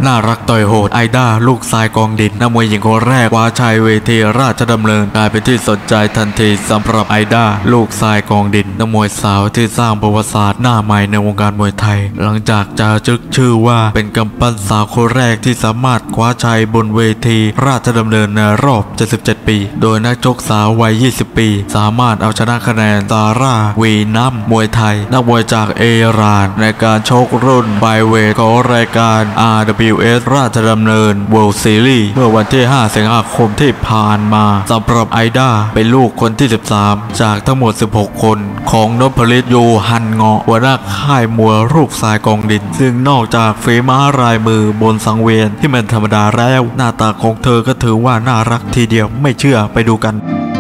น่ารักต่อยโหดไอด้าลูกทรายกองดินนักมวยหญิงคนแรกคว้าชัยเวทีราชดำเนินกลายเป็นที่สนใจทันทีสำหรับไอด้าลูกทรายกองดินนักมวยสาวที่สร้างประวัติศาสตร์หน้าใหม่ในวงการมวยไทยหลังจากจะจึกชื่อว่าเป็นกำปั้นสาวคนแรกที่สามารถคว้าชัยบนเวทีราชดำเนินในรอบ77ปีโดยนักชกสาววัย20ปีสามารถเอาชนะคะแนนซาร่าวีนัมมวยไทยนักมวยจากอิหร่านในการชกรุ่นไฟเวทของรายการ RWS ราชดำเนิน World Series เมื่อวันที่5 สิงหาคมที่ผ่านมาสำหรับไอด้าเป็นลูกคนที่13จากทั้งหมด16คนของนพฤทธิ์โยฮันเงาะหัวหน้าค่ายมวยลูกทรายกองดินซึ่งนอกจากฝีไม้ลายมือบนสังเวียนที่มันธรรมดาแล้วหน้าตาของเธอก็ถือว่าน่ารักทีเดียวไม่เชื่อไปดูกัน